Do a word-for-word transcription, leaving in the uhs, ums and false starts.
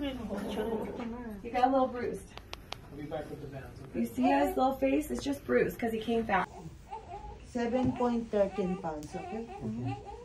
He got a little bruised. I'll be back with the bands, okay? You see his little face? It's just bruised because he came back. seven point one three pounds, okay? Mm-hmm.